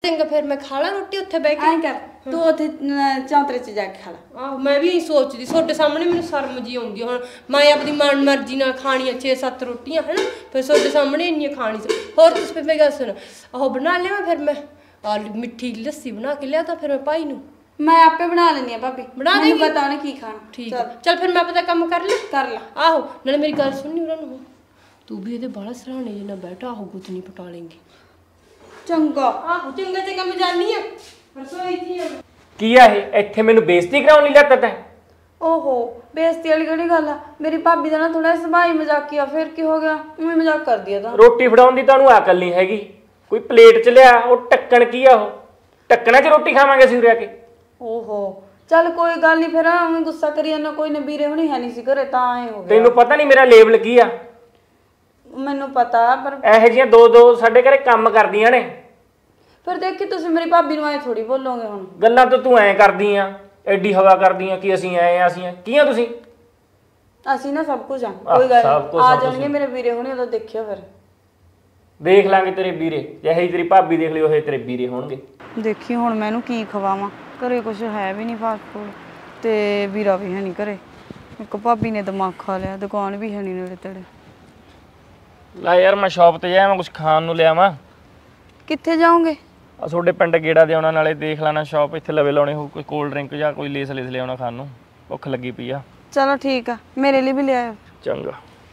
चंगा फिर मैं खा ला रोटी उत्थे बैठ के। ऐ कर तू उत्थे चौंतरे च जाके खा ला। आहो मैं भी सोचदी ਤੁਹਾਡੇ ਸਾਹਮਣੇ ਮੈਨੂੰ शर्म जी आउंदी ਹੁਣ मैं अपनी मन मर्जी ਨਾਲ ਖਾਣੀਆਂ 6-7 ਰੋਟੀਆਂ है ना फिर ਤੁਹਾਡੇ ਸਾਹਮਣੇ ਇੰਨੀਆਂ ਖਾਣੀ ਸੀ। ਹੋਰ ਤੁਸੀਂ ਫਿਰ ਮੇਰੀ ਗੱਲ ਸੁਣ ਉਹ ਬਣਾ ਲਿਆ ਫਿਰ मैं ਮਿੱਠੀ ਲੱਸੀ ਬਣਾ ਕੇ ਲਿਆ ਤਾਂ ਫਿਰ मैं ਭਾਈ ਨੂੰ मैं आपे बना लेनी है भाभी बना देगी ਮੈਨੂੰ ਪਤਾ ਉਹਨੇ ਕੀ ਖਾਣਾ। ठीक है चल फिर मैं अपना काम कर ला आहो नाले मेरी गल सुननी उन्हां ਨੂੰ तू भी ਇਹਦੇ ਬਾਲਾ ਸਰਾਣੇ ਜੇ ਨਾ ਬੈਠਾ ਹੋ ਗੁੱਤਨੀ ਪਟਾ ਲੇਂਗੀ। ਚੰਗਾ ਆਹੋ ਚੰਗਾ ਚੰਗਾ ਮੈਂ ਜਾਨੀ ਆ ਰਸੋਈ ਚ ਕੀ ਆ ਇਹ ਇੱਥੇ ਮੈਨੂੰ ਬੇਇੱਜ਼ਤੀ ਕਰਾਉਣ ਲਈ ਲੱਗਾ ਤੈਂ? ओहो बेइज्जती वाली केड़ी गल है मेरी भाभी दा ना थोड़ा सुभाई मजाकिया फिर की हो गया उਵੇਂ मजाक कर दिया था। ਰੋਟੀ ਫੜਾਉਣ ਦੀ ਤੁਹਾਨੂੰ ਅਕਲ ਨਹੀਂ ਹੈਗੀ ਕੋਈ ਪਲੇਟ ਚ ਲਿਆ ਉਹ ਟੱਕਣ ਕੀ ਆ ਉਹ ਟੱਕਣਾ ਚ ਰੋਟੀ ਖਾਵਾਂਗੇ ਅਸੀਂ ਉਰੇ ਆ ਕੇ। ओहो चल कोई गल नहीं फिर मैं गुस्सा करी जाना कोई ना बीरे होनी है नहीं सी घरे ता ऐ हो गया। ਤੈਨੂੰ ਪਤਾ ਨਹੀਂ ਮੇਰਾ ਲੇਬਲ ਕੀ ਆ? ਮੈਨੂੰ ਪਤਾ ਪਰ ਇਹੋ ਜਿਹੀਆਂ ਦੋ ਸਾਡੇ ਘਰੇ ਕੰਮ ਕਰਦੀਆਂ ਨੇ। ਫਿਰ ਦੇਖੀ ਤੁਸੀਂ ਮੇਰੀ ਭਾਬੀ ਨੂੰ ਐ ਥੋੜੀ ਬੋਲੋਗੇ ਹੁਣ। ਗੱਲਾਂ ਤਾਂ ਤੂੰ ਐ ਕਰਦੀ ਆ ਐਡੀ ਹਵਾ ਕਰਦੀ ਆ ਕਿ ਅਸੀਂ ਐ ਆ ਅਸੀਂ ਕੀ ਆ ਤੁਸੀਂ? ਅਸੀਂ ਨਾ ਸਭ ਕੁਝ ਆ ਕੋਈ ਗੱਲ ਆ ਜਾਣਗੇ ਮੇਰੇ ਵੀਰੇ ਹੋਣੀ ਉਦੋਂ ਦੇਖਿਓ ਫਿਰ। ਦੇਖ ਲਾਂਗੇ ਤੇਰੇ ਵੀਰੇ ਜਿਹੇ ਤੇਰੀ ਭਾਬੀ ਦੇਖ ਲਈ ਉਹ ਤੇਰੇ ਵੀਰੇ ਹੋਣਗੇ। ਦੇਖੀ ਹੁਣ ਮੈਂ ਇਹਨੂੰ ਕੀ ਖਵਾਵਾਂ ਘਰੇ ਕੁਝ ਹੈ ਵੀ ਨਹੀਂ ਫਾਸਟ ਫੂਡ ਤੇ ਵੀਰਾ ਵੀ ਹੈ ਨਹੀਂ ਘਰੇ ਇੱਕ ਭਾਬੀ ਨੇ ਦਿਮਾਗ ਖਾ ਲਿਆ ਦੁਕਾਨ ਵੀ ਹੈ ਨਹੀਂ ਨੇੜੇ ਤੇੜੇ। ਲੈ ਯਾਰ ਮੈਂ ਸ਼ਾਪ ਤੇ ਜਾਵਾਂ ਕੁਝ ਖਾਣ ਨੂੰ ਲਿਆਵਾਂ। ਕਿੱਥੇ ਜਾਓਗੇ? ਆ ਤੁਹਾਡੇ ਪਿੰਡ ਗੇੜਾ ਦੇ ਆਉਣਾ ਨਾਲੇ ਦੇਖ ਲੈਣਾ ਸ਼ਾਪ ਇੱਥੇ ਲਵੇ ਲਾਉਣੇ ਹੋ ਕੋਈ ਕੋਲਡ ਡਰਿੰਕ ਜਾਂ ਕੋਈ ਲੇਸ ਲਿਆਉਣਾ ਖਾਣ ਨੂੰ ਭੁੱਖ ਲੱਗੀ ਪਈ ਆ। ਚਲੋ ਠੀਕ ਆ ਮੇਰੇ ਲਈ ਵੀ ਲਿਆਇਓ। ਚੰਗਾ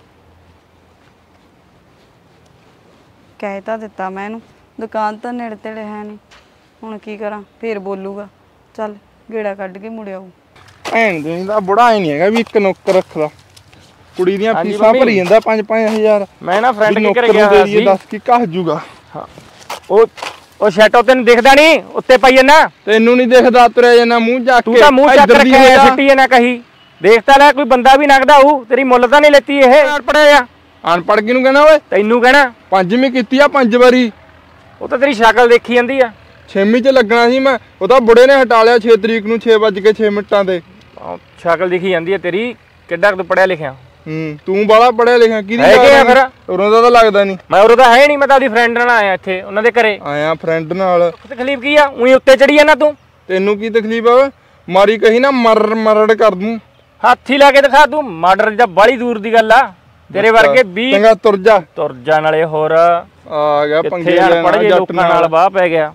ਕਹਿ ਤਾਂ ਦਿੱਤਾ ਮੈਂ ਇਹਨੂੰ ਦੁਕਾਨ ਤਾਂ ਨੇੜੇ ਤੇੜੇ ਹੈ ਨਹੀਂ ਹੁਣ ਕੀ ਕਰਾਂ ਫੇਰ ਬੋਲੂਗਾ। ਚੱਲ ਗੇੜਾ ਕੱਢ ਕੇ ਮੁੜ ਆਊ। ਭੈਣ ਦੇ ਦਾ ਬੁੜਾ ਹੀ ਨਹੀਂ ਹੈਗਾ ਵੀ ਇੱਕ ਨੌਕਰ ਰੱਖ ਲਾ ਕੁੜੀ ਦੀਆਂ ਫੀਸਾਂ ਭਰੀ ਜਾਂਦਾ 5-5000 ਮੈਂ ਨਾ ਫਰੈਂਡ ਕੇ ਘਰੇ ਗਿਆ ਸੀ ਦੱਸ ਕੀ ਕਹ ਜੂਗਾ। ਹਾਂ ਉਹ ਸ਼ੈਟੋ ਤੈਨੂੰ ਦਿਖਦਾ ਨਹੀਂ ਉੱਤੇ ਪਈ ਨਾ ਤੈਨੂੰ ਨਹੀਂ ਦਿਖਦਾ ਤੁਰਿਆ ਜਾਂਦਾ ਮੂੰਹ ਜਾ ਕੇ ਤੂੰ ਤਾਂ ਮੂੰਹ ਚੱਕ ਰੱਖਿਆ ਸਿੱਟੀ ਨਾ ਕਹੀ ਦੇਖਤਾ ਲੈ ਕੋਈ ਬੰਦਾ ਵੀ ਨਗਦਾ ਹੋਊ ਤੇਰੀ ਮੁੱਲ ਤਾਂ ਨਹੀਂ ਲੈਤੀ ਇਹ ਅਨਪੜਿਆ ਅਨਪੜ ਕਿਹਨੂੰ ਕਹਿਣਾ ਓਏ? ਤੈਨੂੰ ਕਹਿਣਾ ਪੰਜਵੀਂ ਕੀਤੀ ਆ 5 ਵਾਰੀ। ਉਹ ਤਾਂ ਤੇਰੀ ਸ਼ਕਲ ਦੇਖੀ ਜਾਂਦੀ ਆ। 6ਵੀਂ ਚ ਲੱਗਣਾ ਸੀ ਮੈਂ ਉਹ ਤਾਂ ਬੁੜੇ ਨੇ ਹਟਾ ਲਿਆ 6 ਤਰੀਕ ਨੂੰ 6:06 ਸ਼ਕਲ ਦਿਖੀ ਜਾਂਦੀ ਆ ਤੇਰੀ ਕਿੱਡਾ ਤੂੰ ਪੜਿਆ ਲਿਖਿਆ। ਤੂੰ ਬਾਲਾ ਪੜਿਆ ਲਿਖਿਆ ਕਿਹਦੀ ਫਿਰ ਉਰੋਂ ਦਾ ਤਾਂ ਲੱਗਦਾ ਨਹੀਂ। ਮੈਂ ਉਰੋਂ ਤਾਂ ਹੈ ਨਹੀਂ ਮੈਂ ਤਾਂ ਆਪਣੀ ਫਰੈਂਡ ਨਾਲ ਆਇਆ ਇੱਥੇ ਉਹਨਾਂ ਦੇ ਘਰੇ ਆਇਆ ਫਰੈਂਡ ਨਾਲ। ਤਕਲੀਫ ਕੀ ਆ ਉਹੀ ਉੱਤੇ ਚੜੀ ਜਾਣਾ ਤੂੰ? ਤੈਨੂੰ ਕੀ ਤਕਲੀਫ ਆ ਮਾਰੀ ਕਹੀ ਨਾ ਮਰੜ ਕਰ ਦੂੰ ਹੱਥੀ ਲਾ ਕੇ ਦਿਖਾ ਤੂੰ ਮਰਡਰ ਜਾਂ ਬਾਲੀ ਦੂਰ ਦੀ ਗੱਲ ਆ ਤੇਰੇ ਵਰਗੇ 20 ਚੰਗਾ ਤੁਰ ਜਾ ਨਾਲੇ ਹੋਰ ਆ ਗਿਆ ਪੰਗੇ ਪੜ ਜੇ ਲੋਕਾਂ ਨਾਲ ਬਾਹ ਪੈ ਗਿਆ।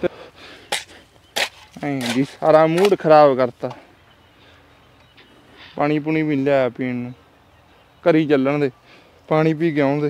ਐਂ ਜੀ ਸਾਰਾ ਮੂਡ ਖਰਾਬ ਕਰਤਾ। ਪਾਣੀ ਪੂਣੀ ਵੀ ਲਿਆ ਪੀਣ ਨੂੰ ਘਰੀ ਚੱਲਣ ਦੇ ਪਾਣੀ ਪੀ ਕੇ ਆਉਂਦੇ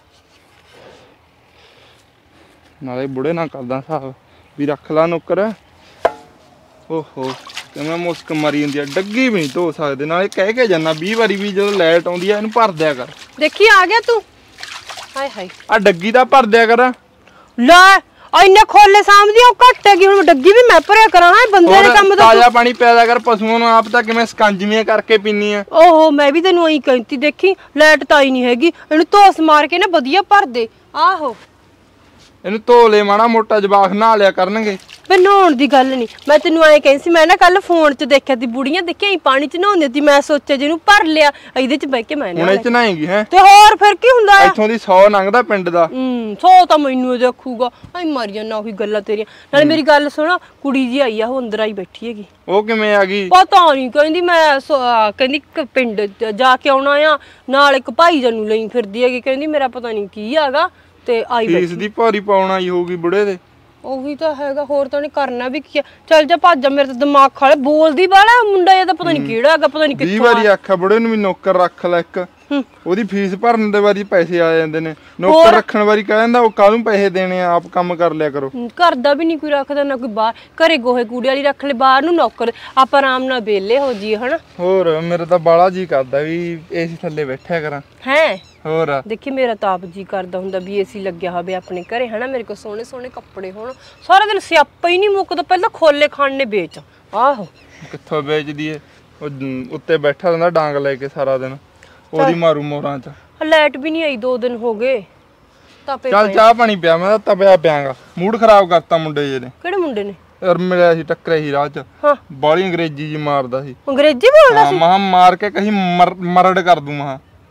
ਨਾਲੇ ਬੁੜੇ ਨਾਲ ਕਰਦਾ ਹਿਸਾਬ ਵੀ ਰੱਖ ਲਾ ਨੌਕਰ। ਓਹੋ ਕਿਵੇਂ ਮੁਸਕ ਮਾਰੀ ਜਾਂਦੀ ਆ ਡੱਗੀ ਵੀ ਨਹੀਂ ਧੋ ਸਕਦੇ ਨਾਲੇ ਕਹਿ ਕੇ ਜਾਨਾ 20 ਵਾਰੀ ਵੀ ਜਦੋਂ ਲਾਈਟ ਆਉਂਦੀ ਆ ਇਹਨੂੰ ਭਰ ਦਿਆ ਕਰ। ਦੇਖੀ ਆ ਗਿਆ ਤੂੰ ਹਾਏ ਹਾਏ ਆ ਡੱਗੀ ਦਾ ਭਰ ਦਿਆ ਕਰ। ਲੈ ਇੰਨੇ ਖੋਲੇ ਸਾਹਮਣੇ ਉਹ ਘੱਟ ਹੈਗੀ ਹੁਣ ਡੱਗੀ ਵੀ ਮੈਂ ਭਰਿਆ ਕਰਾਂ ਹਾਂ ਬੰਦੇ ਦੇ ਕੰਮ ਦਾ। ਤਾਜ਼ਾ ਪਾਣੀ ਪੈਦਾ ਕਰ ਪਸ਼ੂਆਂ ਨੂੰ ਆਪ ਤਾਂ ਕਿਵੇਂ ਸਕੰਜਵੀਆਂ ਕਰਕੇ ਪੀਨੀ ਆ। ਓਹੋ ਮੈਂ ਵੀ ਤੈਨੂੰ ਐਂ ਕਹਿੰਦੀ ਦੇਖੀ ਲਾਈਟ ਤਾਂ ਹੀ ਨਹੀਂ ਹੈਗੀ ਇਹਨੂੰ ਧੋਸ ਮਾਰ ਕੇ ਨਾ ਵਧੀਆ ਭਰ ਦੇ। ਆਹੋ ਇਹਨੂੰ ਧੋ ਲੈ ਮਾੜਾ ਮੋਟਾ ਜਵਾਖ ਨਹਾ ਲਿਆ ਕਰਨਗੇ। ਵੇ ਨਹਾਉਣ ਦੀ ਗੱਲ ਨਹੀਂ ਮੈਂ ਤੈਨੂੰ ਐਂ ਕਹਿੰਦੀ ਸੀ ਮੈਂ ਨਾ ਕੱਲ ਫੋਨ 'ਚ ਦੇਖਿਆ ਸੀ ਬੁੜੀਆਂ ਦੇਖਿਆ ਪਾਣੀ 'ਚ ਨਹਾਉਂਦੀ ਸੀ ਮੈਂ ਸੋਚਿਆ ਜਿਹਨੂੰ ਭਰ ਲਿਆ ਇਹਦੇ 'ਚ ਬਹਿ ਕੇ ਮੈਂ ਹੁਣ ਇਹ 'ਚ ਨਹਾਏਗੀ ਹੈ ਤੇ ਹੋਰ ਫਿਰ ਕੀ ਹੁੰਦਾ ਇੱਥੋਂ ਦੀ 100 ਲੰਘਦਾ ਪਿੰਡ ਦਾ। 100 ਤਾਂ ਮੈਨੂੰ ਦੇਖੂਗਾ ਐ ਮਰ ਜਾਣਾ ਉਹੀ ਗੱਲਾਂ ਤੇਰੀਆਂ। ਨਾਲੇ ਮੇਰੀ ਗੱਲ ਸੁਣ ਕੁੜੀ ਜੀ ਆਈ ਆ ਉਹ ਅੰਦਰ ਆਈ ਬੈਠੀ ਹੈਗੀ। ਉਹ ਕਿਵੇਂ ਆ ਗਈ? ਪਤਾ ਨਹੀਂ ਕਹਿੰਦੀ ਮੈਂ ਕਹਿੰਦੀ ਪਿੰਡ ਜਾ ਕੇ ਆਉਣਾ ਆ ਨਾਲ ਇੱਕ ਭਾਈ ਜਨ ਨੂੰ ਲਈ ਫਿਰਦੀ ਹੈਗੀ ਕਹਿੰਦੀ ਮੇਰਾ ਪਤਾ ਨਹੀਂ ਕੀ ਹੈਗਾ ਤੇ ਆਈ ਫੀਸ ਦੀ ਭਾਰੀ ਪਾਉਣ ਆਈ ਹੋਊਗੀ ਬੁੜੇ ਦੇ। ਉਹੀ ਤਾਂ ਹੈਗਾ ਹੋਰ ਤਾਂ ਨਹੀਂ ਕਰਨਾ ਵੀ ਕੀ ਚੱਲ ਜਾ ਭੱਜ ਮੇਰੇ ਤਾਂ ਦਿਮਾਗ ਖਾਲੇ ਬੋਲਦੀ ਬਾਲਾ ਮੁੰਡਾ ਇਹ ਤਾਂ ਪਤਾ ਨਹੀਂ ਕਿਹੜਾ ਹੈਗਾ ਪਤਾ ਨਹੀਂ ਕਿੱਥੋਂ 20 ਵਾਰੀ ਆਖਿਆ ਬੁੜੇ ਨੂੰ ਵੀ ਨੌਕਰ ਰੱਖ ਲੈ ਇੱਕ ਉਹਦੀ ਫੀਸ ਭਰਨ ਦੇ ਵਾਰੀ ਪੈਸੇ ਆ ਜਾਂਦੇ ਨੇ ਨੌਕਰ ਰੱਖਣ ਵਾਰੀ ਕਹਿ ਜਾਂਦਾ ਉਹ ਕਾਹਨੂੰ ਪੈਸੇ ਦੇਣੇ ਆ ਆਪ ਕੰਮ ਕਰ ਲਿਆ ਕਰੋ। ਘਰ ਦਾ ਵੀ ਨਹੀਂ ਕੋਈ ਰੱਖਦਾ ਨਾ ਕੋਈ ਬਾਹਰ ਘਰੇ ਗੋਹੇ ਕੂੜੇ ਵਾਲੀ ਰੱਖ ਲੈ ਬਾਹਰ ਨੂੰ ਨੌਕਰ ਆਪਾਂ ਆਰਾਮ ਨਾਲ ਵਿਹਲੇ ਹੋ ਜੀ ਹਨਾ। ਹੋਰ ਮੇਰੇ ਤਾਂ ਬਾਲਾ ਜੀ ਕਰਦਾ ਵੀ ਏਸੀ ਥੱਲੇ ਬੈਠਿਆ ਕਰਾਂ ਹੈ। ਹੋਰ ਦੇਖੀ ਮੇਰਾ ਤਾਂ ਆਪ ਜੀ ਕਰਦਾ ਹੁੰਦਾ ਵੀ ਏਸੀ ਲੱਗਿਆ ਹੋਵੇ ਆਪਣੇ ਘਰੇ ਹਨਾ ਮੇਰੇ ਕੋਲ ਸੋਹਣੇ ਸੋਹਣੇ ਕੱਪੜੇ ਹੋਣ ਸਾਰਾ ਦਿਨ ਸਿਆਪਾ ਹੀ ਨਹੀਂ ਮੁੱਕਦਾ ਪਹਿਲਾਂ ਖੋਲੇ ਖਾਣੇ ਵੇਚ। ਆਹੋ ਕਿੱਥੋਂ ਵੇਚਦੀ ਏ ਉਹ ਉੱਤੇ ਬੈਠਾ ਰਹਿੰਦਾ ਡਾਂਗ ਲੈ ਕੇ ਸਾਰਾ ਦਿਨ ਉਹਦੀ ਮਾਰੂ ਮੋਰਾਂ ਚ। ਲਾਈਟ ਵੀ ਨਹੀਂ ਆਈ 2 ਦਿਨ ਹੋ ਗਏ ਤਪੇ ਚੱਲ ਚਾਹ ਪਾਣੀ ਪਿਆ ਮੈਂ ਤਾਂ ਤਪਿਆ ਪਿਆਂਗਾ ਮੂਡ ਖਰਾਬ ਕਰਤਾ ਮੁੰਡੇ ਜੇ ਨੇ। ਕਿਹੜੇ ਮੁੰਡੇ ਨੇ? ਯਾਰ ਮਿਲਿਆ ਸੀ ਟੱਕਰਿਆ ਸੀ ਰਾਹ ਚ ਹਾਂ ਬਾਲੀ ਅੰਗਰੇਜ਼ੀ ਜੀ ਮਾਰਦਾ ਸੀ। ਅੰਗਰੇਜ਼ੀ ਬੋਲਦਾ ਸੀ? ਮਹਾ ਮਾਰ ਕੇ ਕਹੀਂ ਮਰੜ ਕਰ ਦੂੰ ਮਹਾ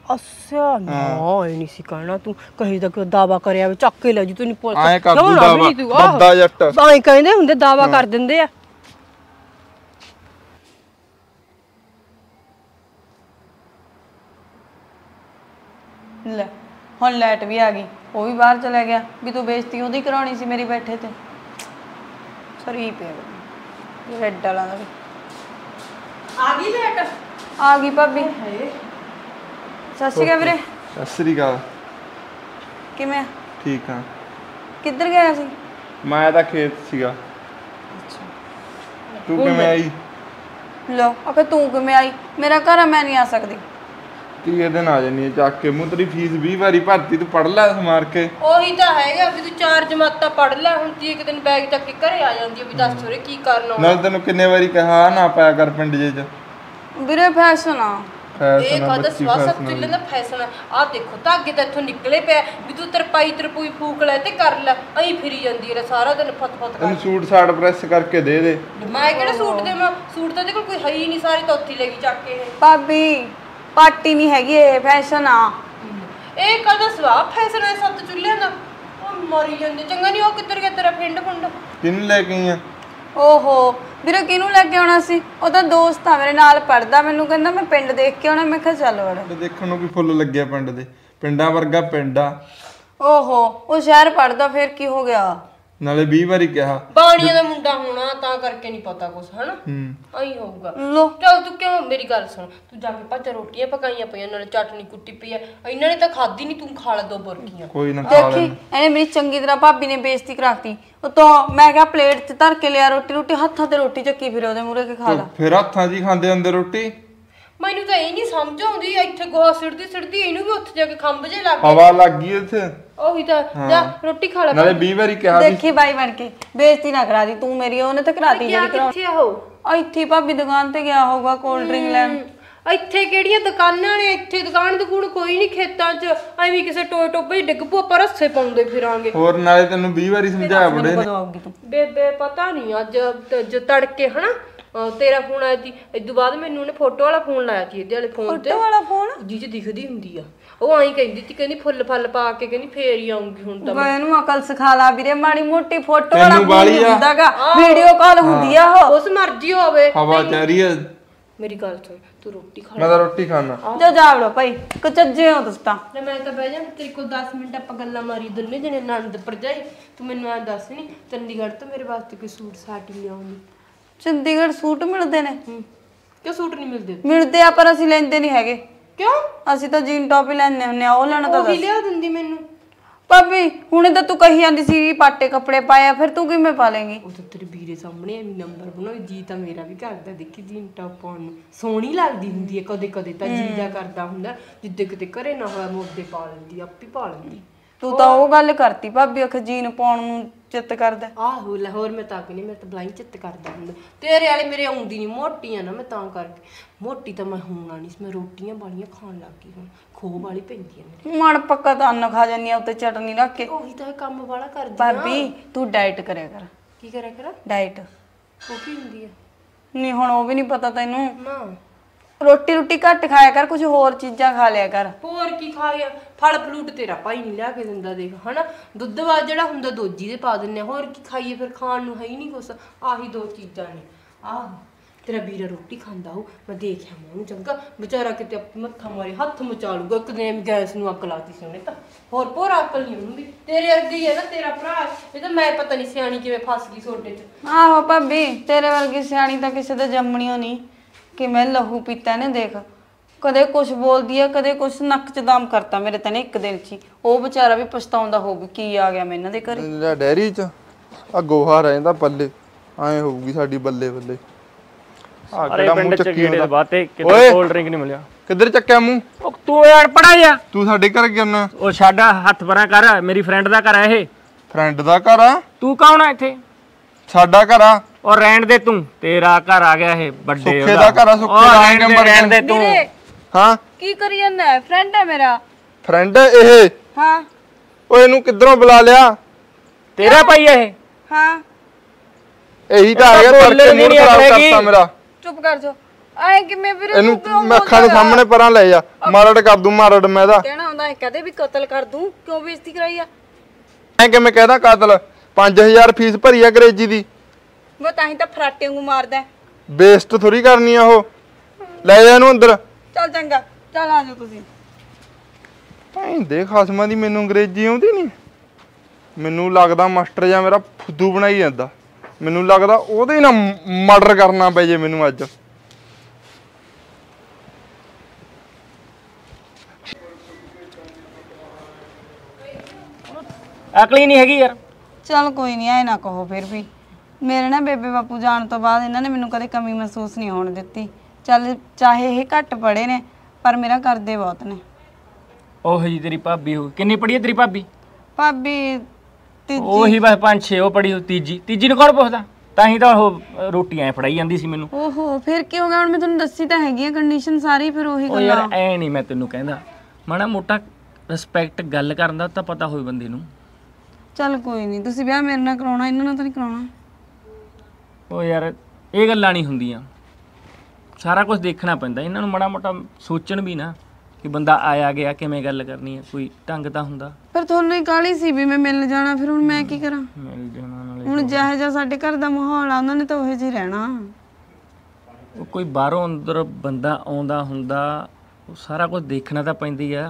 ਅੱਛਾ ਨਾ ਇਹ ਨਹੀਂ ਸੀ ਕਹਿਣਾ ਤੂੰ ਕਹੀ ਦਾ ਕਿ ਦਾਵਾ ਕਰਿਆ ਵੇ ਚੱਕ ਕੇ ਲੈ ਜੂ ਤੂੰ ਨਹੀਂ ਪੁੱਛ ਐਂ ਕਰ ਦੂ ਦਾਵਾ ਬੱਦਾ ਜੱਟ ਐਂ ਕਹਿੰਦੇ ਹੁੰਦੇ ਦਾਵਾ ਕਰ ਦਿੰਦੇ ਆ ਲੈ ਹੁਣ ਲਾਈਟ ਵੀ ਆ ਗਈ, ਉਹ ਵੀ ਬਾਹਰ ਚਲਾ ਗਿਆ ਵੀ ਤੂੰ ਬੇਇੱਜ਼ਤੀ ਉਹਦੀ ਕਰਾਉਣੀ ਸੀ ਮੇਰੀ ਬੈਠੇ ਤੇ। ਸਰੀ ਪਿਆ ਰੈਡ ਵਾਲਾ ਦਾ ਵੀ ਆ ਗਈ ਲੈਟ ਆ ਗਈ ਭਾਬੀ। ਸਤਿ ਸ਼੍ਰੀ ਅਕਾਲ ਵੀਰੇ। ਸਤਿ ਸ੍ਰੀ ਅਕਾਲ। ਕਿਵੇਂ ਆ? ਠੀਕ ਆ। ਕਿੱਧਰ ਗਿਆ ਸੀ? ਮੈਂ ਤਾਂ ਖੇਤ ਸੀਗਾ। ਅੱਛਾ ਤੂੰ ਕਿਵੇਂ ਆਈ? ਲੋ ਆਖੇ ਤੂੰ ਕਿਵੇਂ ਆਈ? ਮੇਰਾ ਘਰ ਆ, ਮੈਂ ਨਹੀਂ ਆ ਸਕਦੀ। ਕੀ ਇਹਦੇ ਨਾਲ ਆ ਜਾਨੀ ਚੱਕ ਕੇ ਮੂੰਹ ਤੇਰੀ ਫੀਸ 20 ਵਾਰੀ ਭਰਤੀ ਤੂੰ ਪੜ ਲੈ ਸਮਾਰ ਕੇ। ਉਹੀ ਤਾਂ ਹੈਗਾ ਵੀ ਤੂੰ 4 ਜਮਾਤਾਂ ਪੜ ਲੈ ਹੁਣ ਤੀ ਇੱਕ ਦਿਨ ਬੈਗ ਚੱਕ ਕੇ ਘਰੇ ਆ ਜਾਂਦੀ ਆ ਵੀ ਦੱਸ ਹੋਰੇ ਕੀ ਕਰਨਾ ਨਾਲ ਤੈਨੂੰ ਕਿੰਨੇ ਵਾਰੀ ਕਿਹਾ ਨਾ ਪਾਇਆ ਕਰ ਪਿੰਡ ਜੇ ਚ। ਵੀਰੇ ਫੈਸ਼ਨ ਆ ਇਹ ਕਾਹਦਾ ਸਵਾਸਤ ਚੁੱਲ੍ਹੇ ਦਾ ਫੈਸ਼ਨ ਆ ਦੇਖੋ ਧਾਗੇ ਤਾਂ ਇੱਥੋਂ ਨਿਕਲੇ ਪਿਆ ਵੀ ਤੂੰ ਤਰਪੂਈ ਫੂਕ ਲੈ ਤੇ ਕਰ ਲੈ ਐਂ ਫਿਰੀ ਜਾਂਦੀ ਹੈ ਸਾਰਾ ਦਿਨ ਫਤ ਤੈਨੂੰ ਸੂਟ ਸਾਟ ਪ੍ਰੈਸ ਕਰਕੇ ਦੇ ਦੇ। ਮੈਂ ਕਿਹੜਾ ਸੂਟ ਦੇਵਾਂ ਸੂਟ ਤਾਂ ਇਹਦੇ ਕੋਲ ਕੋਈ ਹੈ ਹੀ ਨਹੀਂ ਸਾਰੇ ਤਾਂ ਉੱਥੇ ਲੈ ਗਈ ਚੱਕ ਕੇ ਇਹ ਭਾਬੀ ਪਾਰਟੀ ਨਹੀਂ ਹੈਗੀ ਇਹ ਫੈਸ਼ਨ ਆ। ਇਹ ਕਾਹਦਾ ਸਵਾ ਫੈਸ਼ਨ ਹੈ ਸੱਤ ਚੁੱਲ੍ਹਿਆਂ ਦਾ ਉਹ ਮਰੀ ਜਾਂਦੇ ਚੰਗਾ ਨਹੀਂ ਉਹ ਕਿੱਧਰ ਗਿਆ ਤੇਰਾ ਫਿੰਡ ਫੁੰਡ ਕਿਹਨੂੰ ਲੈ ਕੇ ਆਈ ਆ? ਓਹੋ ਵੀਰੇ ਕਿਹਨੂੰ ਲੈ ਕੇ ਆਉਣਾ ਸੀ? ਉਹ ਤਾਂ ਦੋਸਤ ਆ ਮੇਰੇ ਨਾਲ ਪੜਦਾ, ਮੈਨੂੰ ਕਹਿੰਦਾ ਮੈਂ ਪਿੰਡ ਦੇਖ ਕੇ ਆਉਣਾ। ਮੈਂ ਕਿਹਾ ਚੱਲ ਵੜ। ਦੇਖਣ ਨੂੰ ਵੀ ਫੁੱਲ ਲੱਗਿਆ ਪਿੰਡ ਦੇ, ਪਿੰਡਾਂ ਵਰਗਾ ਪਿੰਡ ਆ। ਓਹੋ ਉਹ ਸ਼ਹਿਰ ਪੜਦਾ ਫੇਰ ਕੀ ਹੋ ਗਿਆ? ਨਾਲੇ 20 ਵਾਰੀ ਕਿਹਾ ਬਾਣੀਆਂ ਦਾ ਮੁੰਡਾ ਹੋਣਾ ਤਾਂ ਕਰਕੇ ਨਹੀਂ ਪਤਾ ਕੁਛ ਹਨਾ ਐਂ ਹੋਊਗਾ। ਲੋ ਚੱਲ ਤੂੰ ਕਿਉਂ ਮੇਰੀ ਗੱਲ ਸੁਣ ਤੂੰ ਜਾ ਕੇ ਭੱਜ ਰੋਟੀਆਂ ਪਕਾਈਆਂ ਪਈਆਂ ਨਾਲੇ ਚਟਨੀ ਕੁੱਟੀ ਪਈ ਐ ਇਹਨਾਂ ਨੇ ਤਾਂ ਖਾਦੀ ਨਹੀਂ ਤੂੰ ਖਾ ਲੈ 2 ਬੁਰਕੀਆਂ। ਕੋਈ ਨਾ ਖਾ ਦੇਖੀ ਲੈ। ਇਹਨੇ ਮੇਰੀ ਚੰਗੀ ਤਰ੍ਹਾਂ ਭਾਬੀ ਨੇ ਬੇਇੱਜ਼ਤੀ ਕਰਾਤੀ। ਉਹ ਤਾਂ ਮੈਂ ਕਿਹਾ ਪਲੇਟ 'ਚ ਧਰ ਕੇ ਲਿਆ ਰੋਟੀ ਹੱਥਾਂ ਤੇ ਰੋਟੀ ਚੱਕੀ ਫਿਰ ਉਹਦੇ ਮੂਹਰੇ ਕੇ ਖਾ ਲਾ। ਫਿਰ ਹੱਥਾਂ 'ਚ ਹੀ ਖਾਂਦੇ ਹੁੰਦੇ ਰੋਟੀ। ਮੈਨੂੰ ਤਾਂ ਇਹ ਨਹੀਂ ਸਮਝ ਆਉਂਦੀ ਇੱਥੇ ਗੋਹਾ ਸਿੜਦੀ ਇਹਨੂੰ ਵੀ ਉੱਥੇ ਜਾ ਕੇ ਖੰਭ ਜੇ ਲੱਗ ਹਵਾ ਲੱਗ ਗਈ ਇੱਥੇ। ਉਹੀ ਤਾਂ ਜਾ ਰੋਟੀ ਖਾ ਲੈ। ਨਾਲੇ 20 ਵਾਰੀ ਕਿਹਾ ਵੀ ਦੇਖੀ ਬਾਈ ਬਣ ਕੇ ਬੇਇੱਜ਼ਤੀ ਨਾ ਕਰਾ ਦੀ ਤੂੰ ਮੇਰੀ, ਉਹਨੇ ਤਾਂ ਕਰਾਤੀ ਜਿਹੜੀ ਕਰਾਉਣੀ। ਕਿੱਥੇ ਆਹੋ ਇੱਥੇ ਭਾਬੀ ਦੁਕਾਨ ਤੇ ਗਿਆ ਹੋਊਗਾ ਕੋਲਡ ਡਰਿੰਕ ਲੈਣ। ਇੱਥੇ ਕਿਹੜੀਆਂ ਦੁਕਾਨਾਂ ਨੇ ਇੱਥੇ ਦੁਕਾਨ ਕੋਈ ਨਹੀਂ ਖੇਤਾਂ 'ਚ ਐਵੇਂ ਕਿਸੇ ਟੋਏ ਟੋਪੇ ਡਿੱਗ ਪੂ ਆਪਾਂ ਰੱਸੇ ਪਾਉਂਦੇ ਫਿਰਾਂਗੇ। ਹੋਰ ਨਾਲੇ ਤੈਨੂੰ 20 ਵਾਰੀ ਸਮਝਾਇਆ ਬੁੜੇ ਨੇ। ਕਦੋਂ ਆਉਗੀ ਤੂੰ? ਬੇਬੇ ਪਤਾ ਨਹੀਂ ਅੱਜ ਤੜਕੇ ਹਨਾ ਤੇਰਾ ਫੋਨ ਆਇਆ ਸੀ ਇਦੋਂ ਬਾਅਦ ਮੈਨੂੰ ਉਹਨੇ ਫੋਟੋ ਵਾਲਾ ਫੋਨ ਲਾਇਆ ਸੀ ਇਹਦੇ ਵਾਲੇ ਫੋਨ ਤੇ ਫੋਟੋ ਵਾਲਾ ਫੋਨ ਜਿਹਦੇ ਦਿਖਦੀ ਹੁੰਦੀ ਆ ਉਹ ਆਈ ਕਹਿੰਦੀ ਸੀ ਕਹਿੰਦੀ ਫੁੱਲ ਫਲ ਪਾ ਕੇ ਕਹਿੰਦੀ ਫੇਰ ਹੀ ਆਉਂਗੀ ਹੁਣ ਤਾਂ ਮੈਂ ਇਹਨੂੰ ਅਕਲ ਸਿਖਾ ਲਾ ਵੀਰੇ ਮਾੜੀ ਮੋਟੀ ਫੋਟੋ ਵਾਲਾ ਤੈਨੂੰ ਵਾਲੀ ਆ। ਹੁੰਦਾਗਾ ਵੀਡੀਓ ਕਾਲ ਹੁੰਦੀ ਆ ਉਹ। ਉਸ ਮਰਜ਼ੀ ਹੋਵੇ ਹਵਾ ਚੱਲ ਰਹੀ ਹੈ। ਮੇਰੀ ਗੱਲ ਸੁਣ ਤੂੰ ਰੋਟੀ ਖਾ ਮੈਂ ਤਾਂ ਰੋਟੀ ਖਾਣਾ। ਜਾ ਜਾਵੜੋ ਭਾਈ ਕੁਚੱਜੇ ਹੋ ਤੁਸੀਂ ਤਾਂ। ਲੈ ਮੈਂ ਤਾਂ ਬਹਿ ਜਾ ਤੇਰੇ ਕੋਲ 10 ਮਿੰਟ ਆਪਾਂ ਗੱਲਾਂ ਮਾਰੀ ਦੋਨੇ ਜਣੇ ਨੰਦ ਭਰਜਾਈ ਤੂੰ ਮੈਨੂੰ ਐ ਦੱਸ ਨਹੀਂ ਚੰਡੀਗੜ੍ਹ ਤੋਂ ਮੇਰੇ ਵਾਸਤੇ ਕੋਈ ਸੂਟ ਸਾਟ ਹੀ ਲਿਆਉਣੀ। ਚੰਡੀਗੜ੍ਹ ਸੂਟ ਮਿਲਦੇ ਨੇ? ਕਿਉਂ ਸੂਟ ਨਹੀਂ ਮਿਲਦੇ? ਮਿਲਦੇ ਆ ਪਰ ਅਸੀਂ ਲੈਂਦੇ ਨਹੀਂ ਹੈਗੇ। ਕਿਉਂ? ਅਸੀਂ ਤਾਂ ਜੀਨ ਟੌਪ ਹੀ ਲੈਣੇ ਹੁੰਨੇ ਆ। ਉਹ ਲੈਣਾ ਤਾਂ ਉਹ ਵੀ ਲਿਆ ਦਿੰਦੀ ਮੈਨੂੰ। ਭਾਬੀ ਹੁਣੇ ਤਾਂ ਤੂੰ ਕਹੀ ਜਾਂਦੀ ਸੀ ਪਾਟੇ ਕੱਪੜੇ ਪਾਇਆ ਫਿਰ ਤੂੰ ਕਿਵੇਂ ਪਾ ਲੇਂਗੀ? ਉਹ ਤਾਂ ਤੇਰੇ ਵੀਰੇ ਸਾਹਮਣੇ ਐਵੇਂ ਨੰਬਰ ਬਣਾਓ ਜੀ ਤਾਂ ਮੇਰਾ ਵੀ ਕਰਦਾ ਦੇਖੀ ਜੀਨ ਟੌਪ ਪਾਉਣ ਨੂੰ ਸੋਹਣੀ ਲੱਗਦੀ ਹੁੰਦੀ ਹੈ ਕਦੇ ਕਦੇ ਤਾਂ ਜੀ ਦਾ ਕਰਦਾ ਹੁੰਦਾ ਜਿੱਦੇ ਕਿਤੇ ਘਰੇ ਨਾ ਹੋਇਆ ਮੋਢੇ ਪਾ ਲੈਂਦੀ ਆਪੇ ਪਾ ਲੈਂਦੀ। ਤੂੰ ਤਾਂ ਉਹ ਗੱਲ ਕਰਤੀ ਭਾਬੀ ਅਖ ਜੀਨ ਪਾਉਣ ਨੂੰ ਚਿੱਤ ਕਰਦਾ। ਆਹੋ ਲਾਹੌਰ ਮੈਂ ਤਾਂ ਨਹੀਂ ਮੈਂ ਤਾਂ ਬਲਾਈ ਚਿੱਤ ਕਰਦਾ ਹੁੰਦਾ ਤੇਰੇ ਵਾਲੇ ਮੇਰੇ ਆਉਂਦੀ ਨਹੀਂ ਮੋਟੀ ਆ ਨਾ ਮੈਂ ਤਾਂ ਕਰਕੇ ਮੋਟੀ ਤਾਂ ਮੈਂ ਹੋਣਾ ਨਹੀਂ ਮੈਂ ਰੋਟੀਆਂ ਵਾਲੀਆਂ ਖਾਣ ਲੱਗ ਗਈ ਹੁਣ ਖੋਹ ਵਾਲੀ ਪੈਂਦੀ ਆ ਮੇਰੇ ਮਨ ਪੱਕਾ ਤਾਂ ਅੰਨ ਖਾ ਜਾਂਦੀ ਆ ਉੱਤੇ ਚਟਨੀ ਰੱਖ ਕੇ। ਉਹੀ ਤਾਂ ਕੰਮ ਵਾਲਾ ਕਰਦੀ ਭਾਬੀ ਤੂੰ ਡਾਈਟ ਕਰਿਆ ਕਰ। ਕੀ ਕਰਿਆ ਕਰਾਂ? ਡਾਈਟ ਉਹ ਕੀ ਹੁੰਦੀ ਆ? ਨਹੀਂ ਹੁਣ ਉਹ ਵੀ ਨਹੀਂ ਪਤਾ ਤੈਨੂੰ। ਨਾ ਰੋਟੀ ਘੱਟ ਖਾਇਆ ਕਰ ਕੁਝ ਹੋਰ ਚੀਜ਼ਾਂ ਖਾ ਲਿਆ ਕਰ। ਹੋਰ ਕੀ ਖਾਇਆ ਫਲ ਫਲੂਟ ਤੇਰਾ ਭਾਈ ਨਹੀਂ ਲਿਆ ਕੇ ਦਿੰਦਾ ਦੇਖ ਹਨਾ ਦੁੱਧ ਵਾ ਜਿਹੜਾ ਹੁੰਦਾ ਦੋਜੀ ਦੇ ਪਾ ਦਿੰਨੇ ਹੋਰ ਕੀ ਖਾਈਏ ਫਿਰ ਖਾਣ ਨੂੰ ਹੈ ਹੀ ਨਹੀਂ ਕੁਛ ਆਹੀ 2 ਚੀਜ਼ਾਂ ਨੇ। ਆਹੋ ਤੇਰਾ ਵੀਰਾ ਰੋਟੀ ਖਾਂਦਾ ਹੋ ਮੈਂ ਦੇਖਿਆ ਮੈਂ ਉਹਨੂੰ ਚੰਗਾ ਵਿਚਾਰਾ ਕਿਤੇ ਮੱਥਾ ਮਾਰੇ ਹੱਥ ਮਚਾ ਲੂਗਾ ਇੱਕ ਦਿਨ ਗੈਸ ਨੂੰ ਅੱਗ ਲਾਤੀ ਸੀ ਉਹਨੇ ਤਾਂ ਹੋਰ ਭੋਰਾ ਅਕਲ ਨਹੀਂ ਉਹਨੂੰ ਵੀ ਤੇਰੇ ਵਰਗੀ ਹੈ ਨਾ ਤੇਰਾ ਭਰਾ ਇਹ ਤਾਂ ਮੈਂ ਪਤਾ ਨਹੀਂ ਸਿਆਣੀ ਕਿਵੇਂ ਫਸ ਗਈ ਸੋਡੇ 'ਚ। ਆਹੋ ਭਾਬੀ ਤੇਰੇ ਵਰਗੀ ਸਿਆਣੀ ਤਾਂ ਕਿਸੇ ਦੇ ਜੰਮਣੀਓ ਨਹੀਂ ਕਿ ਮੈਂ ਲਹੂ ਪੀਤਾ ਨੇ ਦੇਖ ਕਦੇ ਕੁਛ ਬੋਲਦੀ ਆ ਕਦੇ ਕੁਛ ਨੱਕ 'ਚ ਦਮ ਕਰਤਾ ਮੇਰੇ ਤਾਂ ਨੇ ਇੱਕ ਦਿਨ 'ਚ ਉਹ ਵਿਚਾਰਾ ਵੀ ਪਛਤਾਉਂਦਾ ਹੋਊ ਕੀ ਆ ਗਿਆ ਮੈਂ ਇਹਨਾਂ ਦੇ ਘਰੇ। ਡੈਰੀ 'ਚ ਆ ਗੋਹਾ ਰਹਿੰਦਾ ਪੱਲੇ ਐ ਹੋਊਗੀ ਸਾਡੀ ਬੱਲੇ ਬੱਲੇ। ਆ ਕਿਹੜਾ ਮੂੰਹ ਚੱਕੀ ਹੁੰਦਾ ਬਾਤੇ ਕਿਤੇ ਕੋਲਡ ਡਰਿੰਕ ਨਹੀਂ ਮਿਲਿਆ। ਕਿੱਧਰ ਚੱਕਿਆ ਮੂੰਹ? ਉਹ ਤੂੰ ਯਾਰ ਪੜਾ ਜਾ ਤੂੰ ਸਾਡੇ ਘਰ ਕਿਉਂ? ਉਹ ਸਾਡਾ ਹੱਥ ਪਰਾਂ ਕਰ ਮੇਰੀ ਫਰੈਂਡ ਦਾ ਘਰ ਹੈ ਇਹ। ਫਰੈਂਡ ਦਾ ਘਰ ਆ? ਤੂੰ ਕੌਣ ਆ ਇੱਥੇ? ਸਾਡਾ ਘਰ ਆ। ਔਰ ਰਹਿਣ ਦੇ ਤੂੰ ਤੇਰਾ ਘਰ ਆ ਗਿਆ ਇਹ ਵੱਡੇ ਸੁੱਖੇ ਦਾ ਘਰ ਆ ਸੁੱਖੇ ਦਾ ਰਹਿਣ ਦੇ ਤੂੰ। ਹਾਂ ਕੀ ਕਰੀ ਜਾਂਦਾ? ਫਰੈਂਡ ਹੈ ਮੇਰਾ। ਫਰੈਂਡ ਇਹ? ਹਾਂ। ਓਏ ਇਹਨੂੰ ਕਿੱਧਰੋਂ ਬੁਲਾ ਲਿਆ? ਤੇਰਾ ਭਾਈ ਇਹ? ਹਾਂ ਇਹੀ ਤਾਂ ਆ ਗਿਆ ਤੜਕੇ ਮੂਡ ਖਰਾਬ ਕਰਤਾ ਮੇਰਾ। ਚੁੱਪ ਕਰ ਜਾ। ਆਏ ਕਿਵੇਂ ਵੀਰੇ ਇਹਨੂੰ ਮੈਂ ਅੱਖਾਂ ਦੇ ਸਾਹਮਣੇ ਪਰਾਂ ਲੈ ਜਾ, ਮਾਰੜ ਕਰ ਦੂੰ ਮਾਰੜ ਮੈਂ ਇਹਦਾ। ਕਹਿਣਾ ਹੁੰਦਾ ਹੈ ਕਦੇ ਵੀ ਕਤਲ ਕਰ ਦੂੰ, ਕਿਉਂ ਬੇਇੱਜ਼ਤੀ ਕਰਾਈ ਆ? ਐ ਕਿਵੇਂ ਕਹਿਦਾ ਕਾਤਲ? 5000 ਫੀਸ ਭਰੀ ਆ ਅੰਗਰੇਜ਼ੀ ਦੀ। ਉਹ ਤਾਂ ਹੀ ਤਾਂ ਫਰਾਟੇ ਵਾਂਗੂ ਮਾਰਦਾ। ਬੇਇੱਜ਼ਤ ਥੋੜੀ ਕਰਨੀ ਆ ਉਹ। ਲੈ ਜਾ ਇਹਨੂੰ ਅੰਦਰ। ਚੱਲ ਚੰਗਾ, ਚੱਲ ਆ ਜਾਓ ਤੁਸੀਂ। ਦੇ ਖਾਸਮਾਂ ਦੀ ਮੈਨੂੰ ਅੰਗਰੇਜ਼ੀ ਆਉਂਦੀ ਨਹੀਂ। ਮੈਨੂੰ ਲੱਗਦਾ ਮਾਸਟਰ ਜਾਂ ਮੇਰਾ ਫੁੱਦੂ ਬਣਾਈ ਜਾਂਦਾ। ਮੈਨੂੰ ਲੱਗਦਾ ਉਹਦੇ ਨਾਲ ਮਰਡਰ ਕਰਨਾ ਪੈ ਜੇ ਮੈਨੂੰ ਅੱਜ। ਅਕਲੀ ਨਹੀਂ ਹੈਗੀ ਯਾਰ। ਚੱਲ ਕੋਈ ਨਹੀਂ, ਐ ਨਾ ਕਹੋ। ਫਿਰ ਵੀ ਮੇਰੇ ਨਾ ਬੇਬੇ ਬਾਪੂ ਜਾਣ ਤੋਂ ਬਾਅਦ ਇਹਨਾਂ ਨੇ ਮੈਨੂੰ ਕਦੇ ਕਮੀ ਮਹਿਸੂਸ ਨਹੀਂ ਹੋਣ ਦਿੱਤੀ। ਚੱਲ ਚਾਹੇ ਇਹ ਘੱਟ ਪੜੇ ਨੇ ਪਰ ਮੇਰਾ ਕਰਦੇ ਬਹੁਤ ਨੇ। ਉਹ ਜੀ ਤੇਰੀ ਭਾਬੀ ਹੋ ਕਿੰਨੀ ਪੜੀ ਹੈ ਤੇਰੀ ਭਾਬੀ? ਭਾਬੀ ਉਹੀ ਬਸ 5-6 ਉਹ ਪੜੀ, ਤੀਜੀ ਨੂੰ ਕੌਣ ਪੁੱਛਦਾ? ਤਾਂ ਹੀ ਤਾਂ ਉਹ ਰੋਟੀਆਂ ਫੜਾਈ ਜਾਂਦੀ ਸੀ ਮੈਨੂੰ। ਓਹੋ ਫਿਰ ਕੀ ਹੋ ਗਿਆ? ਹੁਣ ਮੈਂ ਤੁਹਾਨੂੰ ਦੱਸੀ ਤਾਂ ਹੈਗੀ ਆ ਕੰਡੀਸ਼ਨ ਸਾਰੀ, ਫਿਰ ਉਹੀ ਉਹ ਗੱਲ ਯਾਰ ਆ। ਐ ਨਹੀਂ ਮੈਂ ਤੈਨੂੰ ਕਹਿੰਦਾ, ਮਾੜਾ ਮੋਟਾ ਰਿਸਪੈਕਟ ਗੱਲ ਕਰਨ ਦਾ ਤਾਂ ਪਤਾ ਹੋਵੇ ਬੰਦੇ ਨੂੰ। ਚੱਲ ਕੋਈ ਨਹੀਂ, ਤੁਸੀਂ ਵਿਆਹ ਮੇਰੇ ਨਾਲ ਕਰਾਉਣਾ, ਇਹਨਾਂ ਨਾਲ ਤਾਂ ਨਹੀਂ ਕਰਾਉਣਾ। ਉਹ ਯਾਰ ਇਹ ਗੱਲਾਂ ਨਹੀਂ ਹੁੰਦੀਆਂ, ਸਾਰਾ ਕੁਝ ਦੇਖਣਾ ਪੈਂਦਾ ਇਹਨਾਂ ਨੂੰ। ਮਾੜਾ ਮੋਟਾ ਸੋਚਣ ਵੀ ਨਾ ਕਿ ਬੰਦਾ ਆਇਆ ਗਿਆ ਕਿਵੇਂ ਗੱਲ ਕਰਨੀ ਹੈ, ਕੋਈ ਢੰਗ ਤਾਂ ਹੁੰਦਾ। ਪਰ ਤੁਹਾਨੂੰ ਹੀ ਕਾਹਲੀ ਸੀ ਵੀ ਮੈਂ ਮਿਲਣ ਜਾਣਾ, ਫਿਰ ਹੁਣ ਮੈਂ ਕੀ ਕਰਾਂ? ਮਿਲ ਜਾਣਾ ਨਾਲੇ ਹੁਣ ਜਿਹੋ ਜਿਹਾ ਸਾਡੇ ਘਰ ਦਾ ਮਾਹੌਲ ਆ ਉਹਨਾਂ ਨੇ ਤਾਂ ਉਹੋ ਜਿਹਾ ਹੀ ਰਹਿਣਾ। ਉਹ ਕੋਈ ਬਾਹਰੋਂ ਅੰਦਰ ਬੰਦਾ ਆਉਂਦਾ ਹੁੰਦਾ, ਉਹ ਸਾਰਾ ਕੁਝ ਦੇਖਣਾ ਤਾਂ ਪੈਂਦੀ ਆ।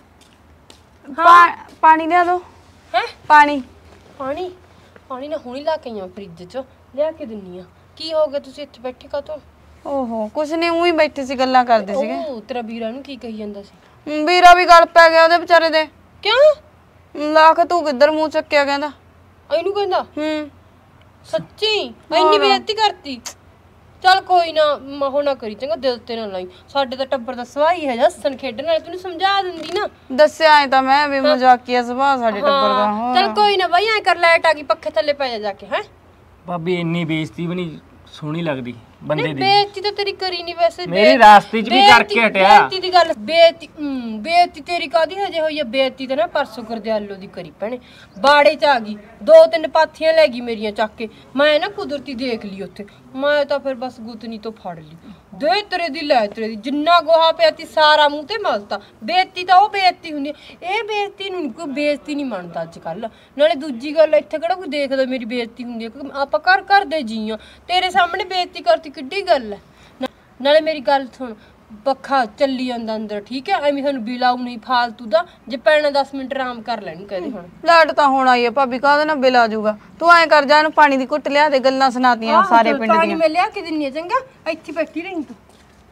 ਪਾਣੀ ਲਿਆ ਦੋ। ਹੈ ਪਾਣੀ ਪਾਣੀ ਨਾ ਹੁਣੀ ਲਾ ਕੇ ਆਇਆ ਫ੍ਰਿਜ ਚ, ਲਿਆ ਕੇ ਦਿੰਨੀ ਆ। ਕੀ ਹੋ ਗਿਆ ਤੁਸੀਂ ਇੱਥੇ ਬੈਠੇ ਕਾਤੋਂ? ਓਹੋ ਕੁਛ ਨਹੀਂ, ਉਹੀ ਬੈਠੇ ਸੀ ਗੱਲਾਂ ਕਰਦੇ ਸੀਗੇ। ਉਹ ਤੇਰਾ ਵੀਰਾ ਨੂੰ ਕੀ ਕਹੀ ਜਾਂਦਾ ਸੀ? ਵੀਰਾ ਵੀ ਗੱਲ ਪੈ ਗਿਆ ਉਹਦੇ ਵਿਚਾਰੇ ਦੇ। ਕਿਉਂ? ਲੱਖ ਤੂੰ ਕਿੱਧਰ ਮੂੰਹ ਚੱਕਿਆ ਕਹਿੰਦਾ। ਇਹਨੂੰ ਕਹਿੰਦਾ? ਹੂੰ ਸੱਚੀ ਇੰਨੀ ਬੇਇੱਜ਼ਤੀ ਕਰਤੀ? ਚੱਲ ਕੋਈ ਨਾ, ਮਹੋ ਨਾ ਕਰੀ ਚੰਗਾ, ਦਿਲ ਤੇ ਨਾ ਲਾਈ। ਸਾਡੇ ਤਾਂ ਟੱਬਰ ਦਾ ਸਵਾਈ ਹੈ ਜੱਸਨ ਖੇਡਣ ਵਾਲੇ, ਤੈਨੂੰ ਸਮਝਾ ਦਿੰਦੀ ਨਾ। ਦੱਸਿਆ ਐ ਤਾਂ ਮੈਂ ਵੀ ਮਜ਼ਾਕੀਆ ਸੁਭਾਅ ਸਾਡੇ ਟੱਬਰ ਦਾ। ਹੋਰ ਚੱਲ ਕੋਈ ਨਾ ਬਾਈ, ਐ ਕਰ ਲਾਈਟ ਆ ਗਈ, ਪੱਖੇ ਥੱਲੇ ਪੈ ਜਾ ਕੇ। ਹੈ ਭਾਬੀ ਇੰਨੀ ਬੇਇੱਜ਼ਤੀ ਵੀ ਨਹੀਂ ਸੋਹਣੀ ਲੱਗਦੀ ਬੰਦੇ ਦੀ। ਬੇਇੱਜ਼ਤੀ ਤਾਂ ਤੇਰੀ ਕਰੀ ਨਹੀਂ ਵੈਸੇ। ਮੇਰੀ ਰਾਸਤੇ 'ਚ ਵੀ ਕਰਕੇ ਹਟਿਆ। ਬੇਇੱਜ਼ਤੀ ਦੀ ਗੱਲ, ਬੇਇੱਜ਼ਤੀ ਤੇਰੀ ਕਾਦੀ ਹਜੇ ਹੋਈ ਆ? ਬੇਇੱਜ਼ਤੀ ਤਾਂ ਨਾ ਪਰਸੋਂ ਗੁਰਦਿਆਲੋ ਦੀ ਕਰੀ ਭੈਣੇ। ਬਾੜੇ ਚ ਆ ਗਈ, 2-3 ਪਾਥੀਆਂ ਲੈ ਗਈ ਮੇਰੀਆਂ ਚੱਕ ਕੇ। ਮੈਂ ਨਾ ਕੁਦਰਤੀ ਦੇਖ ਲਈ ਉੱਥੇ, ਮੈਂ ਤਾਂ ਫਿਰ ਬਸ ਗੁੱਤਨੀ ਤੋਂ ਫੜ ਲਈ। ਦੇ ਤੇਰੇ ਦੀ ਲੈ ਤੇਰੇ ਦੀ, ਜਿੰਨਾ ਗੋਹਾ ਪਿਆ ਤੀ ਸਾਰਾ ਮੂੰਹ ਤੇ ਮਲਤਾ। ਬੇਇੱਜ਼ਤੀ ਤਾਂ ਉਹ ਬੇਇੱਜ਼ਤੀ ਹੁੰਦੀ, ਇਹ ਬੇਇੱਜ਼ਤੀ ਨੂੰ ਕੋਈ ਬੇਇੱਜ਼ਤੀ ਨਹੀਂ ਮੰਨਦਾ ਅੱਜ ਕੱਲ। ਨਾਲੇ ਦੂਜੀ ਗੱਲ, ਇੱਥੇ ਕਿਹੜਾ ਕੋਈ ਦੇਖਦਾ ਮੇਰੀ ਬੇਇੱਜ਼ਤੀ ਹੁੰਦੀ ਹੈ? ਆਪਾਂ ਘਰ ਦੇ ਜੀ ਆ, ਤੇਰੇ ਸਾਹਮਣੇ ਬੇਇੱਜ਼ਤੀ ਕਰਤੀ ਕਿੱਡੀ ਗੱਲ ਹੈ। ਨਾਲੇ ਮੇਰੀ ਗੱਲ ਸੁਣ, ਪੱਖਾ ਚੱਲੀ ਜਾਂਦਾ ਅੰਦਰ, ਠੀਕ ਹੈ? ਐਵੇਂ ਸਾਨੂੰ ਬਿਲਾਉ ਨਹੀਂ ਫਾਲਤੂ ਦਾ। ਜੇ ਪੈਣਾ 10 ਮਿੰਟ ਆਰਾਮ ਕਰ ਲੈਣੀ ਕਹਦੇ। ਹੁਣ ਲਾਈਟ ਤਾਂ ਹੁਣ ਆਈ ਹੈ ਭਾਬੀ, ਕਾਹਦੇ ਨਾਲ ਬਿੱਲ ਆ ਜਾਊਗਾ? ਤੂੰ ਐਂ ਕਰ ਜਾ, ਇਹਨੂੰ ਪਾਣੀ ਦੀ ਘੁੱਟ ਲਿਆ ਦੇ, ਗੱਲਾਂ ਸੁਣਾਤੀਆਂ ਸਾਰੇ ਪਿੰਡ ਪਾਣੀ ਦੀਆਂ। ਮੈਂ ਲਿਆ ਕੇ ਦਿੰਨੀ ਆ, ਚੰਗਾ? ਇੱਥੇ ਬੈਠੀ ਰਹੀ ਤੂੰ।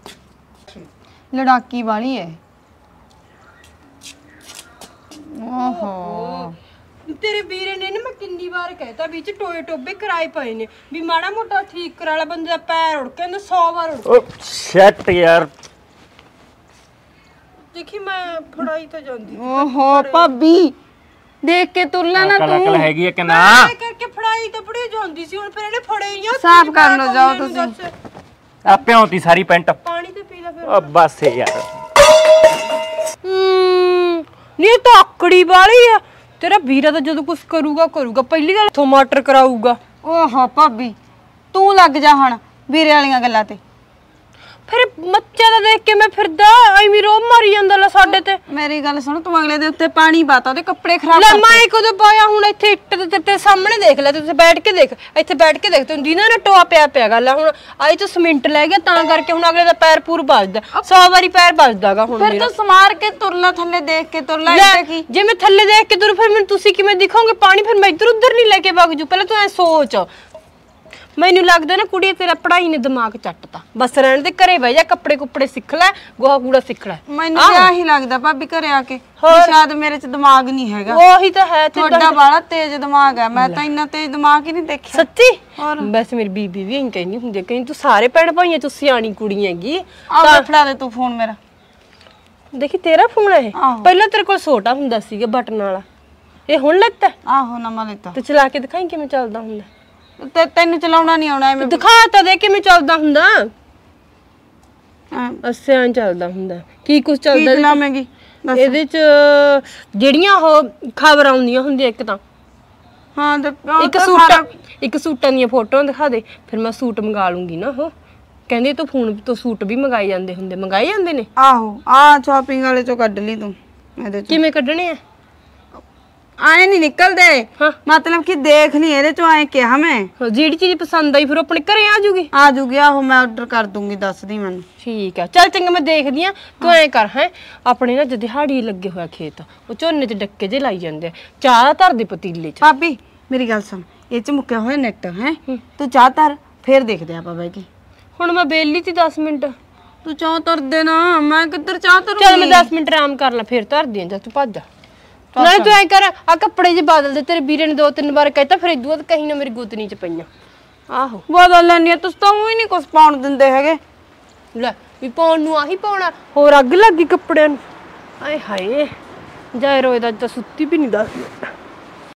ਲੜਾਕੀ ਵਾਲੀ ਹੈ। ਓਹੋ ਤੇਰੇ ਵੀਰੇ ਨੇ ਨਾ, ਮੈਂ ਕਿੰਨੀ ਵਾਰ ਕਹਿਤਾ ਵਿੱਚ ਟੋਏ ਟੋਬੇ ਕਰਾਏ ਪਏ ਨੇ ਵੀ ਮਾੜਾ ਮੋਟਾ ਠੀਕ ਕਰਾ ਲੈ। ਬੰਦੇ ਦਾ ਪੈਰ ਉੜ ਕੇ ਕਹਿੰਦਾ 100 ਵਾਰ ਉੜ। ਉਹ ਸ਼ਿਟ ਯਾਰ, ਦੇਖੀ ਮੈਂ ਫੜਾਈ ਤਾਂ ਜਾਂਦੀ। ਓਹੋ ਭਾਬੀ ਦੇਖ ਕੇ ਤੁਰਲਾ ਨਾ ਅਕਲ ਤੂੰ। ਹੈਗੀ ਹੈ ਕਿ ਨਾ? ਐ ਕਰਕੇ ਫੜਾਈ ਤਾਂ ਬੜੀ ਜਾਂਦੀ ਸੀ, ਹੁਣ ਫਿਰ ਇਹਨੇ ਫੜੇ ਹੀ ਆ। ਸਾਫ਼ ਕਰ ਲਓ ਜਾਓ ਤੁਸੀਂ। ਆਪੇ ਹੁੰਦੀ ਸਾਰੀ ਪੈਂਟ। ਪਾਣੀ ਤੇ ਪੀ ਲੈ ਫਿਰ। ਉਹ ਬਸ ਯਾਰ, ਨਹੀਂ ਤਾਂ ਆਕੜੀ ਵਾਲੀ ਆ। ਤੇਰਾ ਵੀਰਾ ਤਾਂ ਜਦੋਂ ਕੁਝ ਕਰੂਗਾ ਪਹਿਲੀ ਗੱਲ ਟਮਾਟਰ ਕਰਾਊਗਾ। ਓਹੋ ਭਾਬੀ ਤੂੰ ਲੱਗ ਜਾ ਹੁਣ ਵੀਰੇ ਵਾਲੀਆਂ ਗੱਲਾਂ ਤੇ। ਫਿਰ ਮੱਚਾ ਦਾ ਦੇਖ ਕੇ ਮੈਂ ਫਿਰਦਾ ਐਵੇਂ ਰੋਬ ਮਾਰੀ ਜਾਂਦਾ ਲੈ ਸਾਡੇ ਤੇ। ਮੇਰੀ ਗੱਲ ਸੁਣ, ਤੂੰ ਅਗਲੇ ਦੇ ਉੱਤੇ ਪਾਣੀ ਪਾਤਾ, ਉਹਦੇ ਕੱਪੜੇ ਖਰਾਬ ਲੈ ਕਰਤੇ। ਮੈਂ ਕਦੋਂ ਪਾਇਆ? ਹੁਣ ਇੱਥੇ ਇੱਟ ਦੇ ਤੇ ਸਾਹਮਣੇ ਦੇਖ ਲੈ, ਤੁਸੀਂ ਬੈਠ ਕੇ ਦੇਖ, ਇੱਥੇ ਬੈਠ ਕੇ ਦੇਖ, ਤੈਨੂੰ ਦੀਨਾ ਨਾ ਟੋਆ ਪਿਆ ਗੱਲ। ਹੁਣ ਆਈ ਤਾਂ ਸੀਮਿੰਟ ਲੈ ਗਿਆ ਤਾਂ ਕਰਕੇ ਹੁਣ ਅਗਲੇ ਦਾ ਪੈਰ ਪੂਰ ਵੱਜਦਾ, 100 ਵਾਰੀ ਪੈਰ ਵੱਜਦਾਗਾ ਹੁਣ ਫਿਰ ਮੇਰਾ। ਤੂੰ ਸਮਾਰ ਕੇ ਤੁਰਲਾ, ਥੱਲੇ ਦੇਖ ਕੇ ਤੁਰਲਾ। ਇੱਥੇ ਕੀ ਜੇ ਮੈਂ ਥੱਲੇ ਦੇਖ ਕੇ ਤੁਰ, ਫਿਰ ਮੈਨੂੰ ਤੁਸੀਂ ਕਿਵੇਂ ਦਿਖੋਗੇ? ਪਾਣੀ ਫਿਰ ਮੈਂ ਇੱਧਰ ਉੱਧਰ ਨਹੀਂ ਲੈ ਕੇ ਵਗ ਜੂ। ਪਹਿਲਾਂ ਤੂੰ ਐ ਸੋਚ। ਮੈਨੂੰ ਲੱਗਦਾ ਨਾ ਕੁੜੀ ਤੇਰਾ ਪੜ੍ਹਾਈ ਨੇ ਦਿਮਾਗ ਚੱਟਤਾ। ਬਸ ਰਹਿਣ ਦੇ, ਘਰੇ ਬਹਿ ਜਾ, ਕੱਪੜੇ ਕੁੱਪੜੇ ਸਿੱਖ ਲੈ, ਗੋਹਾ ਕੂੜਾ ਸਿੱਖ ਲੈ। ਮੈਨੂੰ ਤਾਂ ਇਹੀ ਲੱਗਦਾ ਭਾਬੀ ਘਰੇ ਆ ਕੇ ਸ਼ਾਇਦ ਮੇਰੇ 'ਚ ਦਿਮਾਗ ਨਹੀਂ ਹੈਗਾ। ਉਹੀ ਤਾਂ ਹੈ, ਤੁਹਾਡਾ ਬੜਾ ਤੇਜ਼ ਦਿਮਾਗ ਹੈ, ਮੈਂ ਤਾਂ ਇੰਨਾ ਤੇਜ਼ ਦਿਮਾਗ ਹੀ ਨਹੀਂ ਦੇਖਿਆ ਸੱਚੀ। ਬਸ ਮੇਰੀ ਬੀਬੀ ਵੀ ਐਂ ਕਹਿੰਦੀ ਹੁੰਦੀ, ਕਹਿੰਦੀ ਤੂੰ ਸਾਰੇ ਭੈਣ ਭਾਈਆਂ ਤੂੰ ਸਿਆਣੀ ਕੁੜੀ ਹੈਗੀ। ਆ ਫੜਾ ਦੇ ਤੂੰ ਫੋਨ ਮੇਰਾ। ਦੇਖੀ ਤੇਰਾ ਫੋਨ ਹੈ ਇਹ? ਆਹੋ। ਪਹਿਲਾਂ ਤੇਰੇ ਕੋਲ ਛੋਟਾ ਹੁੰਦਾ ਸੀਗਾ ਬਟਨ ਵਾਲਾ, ਇਹ ਹੁਣ ਲੱਤਾ? ਆਹੋ ਨਵਾਂ ਲੈਤਾ। ਤੇ ਚਲਾ ਕੇ ਦਿਖਾਈ ਕਿਵੇਂ ਚੱਲਦਾ ਹੁੰਦਾ। ਤੇ ਤੈਨੂੰ ਚਲਾਉਣਾ ਨਹੀਂ ਆਉਣਾ ਐਵੇਂ। ਦਿਖਾ ਤਾਂ ਦੇ ਕਿਵੇਂ ਚੱਲਦਾ ਹੁੰਦਾ। ਅਸਿਆਂ ਚੱਲਦਾ ਹੁੰਦਾ। ਕੀ ਕੁਝ ਚੱਲਦਾ ਕੀ ਚਲਾਵੇਂਗੀ? ਇਹਦੇ ਚ ਜਿਹੜੀਆਂ ਉਹ ਖਬਰ ਆਉਂਦੀਆਂ ਹੁੰਦੀਆਂ ਇੱਕ ਤਾਂ। ਹਾਂ ਤੇ ਇੱਕ ਸੂਟਾਂ ਦੀਆਂ ਫੋਟੋਆਂ ਦਿਖਾ ਦੇ, ਫਿਰ ਮੈਂ ਸੂਟ ਮੰਗਾ ਲੂੰਗੀ ਨਾ ਉਹ। ਕਹਿੰਦੀ ਤੂੰ ਫੋਨ ਤੋਂ ਸੂਟ ਵੀ ਮੰਗਾਏ ਜਾਂਦੇ ਹੁੰਦੇ, ਮੰਗਾਏ ਜਾਂਦੇ ਨੇ? ਆਹੋ ਆ ਸ਼ਾਪਿੰਗ ਵਾਲੇ ਚੋਂ ਕੱਢ ਲਈ ਤੂੰ ਇਹਦੇ ਚੋਂ। ਕਿਵੇਂ ਕੱਢਣੇ ਆ? ਆਏ ਨਹੀਂ ਨਿਕਲਦੇ, ਹਾਂ। ਮਤਲਬ ਕਿ ਦੇਖ ਲਈ ਇਹਦੇ ਚੋਂ ਆਏ ਕਿਹਾ ਮੈਂ। ਜਿਹੜੀ ਚੀਜ਼ ਪਸੰਦ ਆਈ ਫਿਰ ਉਹ ਆਪਣੇ ਘਰੇ ਆ ਜੂਗੀ। ਆ ਜੂਗੀ, ਆਹੋ ਮੈਂ ਆਰਡਰ ਕਰ ਦੂੰਗੀ, ਦੱਸਦੀ ਮੈਨੂੰ। ਠੀਕ ਆ, ਚੱਲ ਚੰਗਾ ਮੈਂ ਦੇਖਦੀ ਆ। ਤੂੰ ਐ ਕਰ ਹੈ ਆਪਣੇ ਨਾ ਜਦ ਦਿਹਾੜੀ ਲੱਗੇ ਹੋਇਆ ਖੇਤ, ਉਹ ਝੋਨੇ 'ਚ ਡੱਕੇ ਜੇ ਲਾਈ ਜਾਂਦੇ ਆ, ਚਾਹ ਧਰ ਦੇ ਪਤੀਲੇ 'ਚ। ਭਾਬੀ ਮੇਰੀ ਗੱਲ ਸੁਣ, ਇਹ ਚ ਮੁੱਕਿਆ ਹੋਇਆ ਨੈਟ ਹੈ, ਤੂੰ ਚਾਹ ਧਰ ਫੇਰ ਦੇਖਦੇ ਆਪਾਂ ਬਹਿ ਕੇ। ਹੁਣ ਮੈਂ ਬੇਲੀ ਤੀ 10 ਮਿੰਟ। ਤੂੰ ਚਾਹ ਧਰ ਦੇ ਨਾ, ਮੈਂ ਕਿੱਧਰ ਚਾਹ ਧਰੂੰਗੀ। ਚੱਲ ਮੈਂ 10 ਮਿੰਟ ਆਰਾਮ ਕਰ ਲਾਂ ਫਿਰ ਧਰਦੀ ਆ, ਜਾ ਤੂੰ ਭੱਜ ਜਾ। ਨਾਲੇ ਤੂੰ ਐ ਕਰ ਆ ਕੱਪੜੇ ਜੇ ਬਦਲ ਦੇ, ਤੇਰੇ ਵੀਰੇ ਨੇ 2-3 ਵਾਰ ਕਹਿਤਾ ਫਿਰ ਇਦੋਂ ਬਾਅਦ ਕਹੀਂ ਨਾ ਮੇਰੀ ਗੁੱਤਨੀ 'ਚ ਪਈਆਂ। ਆਹੋ ਬਦਲ ਲੈਣੀ ਆ, ਤੁਸੀਂ ਤਾਂ ਉਹੀ ਨਹੀਂ ਕੁਛ ਪਾਉਣ ਦਿੰਦੇ ਹੈਗੇ। ਲੈ ਵੀ ਪਾਉਣ ਨੂੰ ਆਹੀ ਪਾਉਣਾ, ਹੋਰ ਅੱਗ ਲੱਗੀ ਕੱਪੜਿਆਂ ਨੂੰ। ਆਏ ਹਾਏ ਜਾ ਰੋਏ ਦਾ ਤਾਂ ਸੁੱਤੀ ਵੀ ਨਹੀਂ 10 ਮਿੰਟ।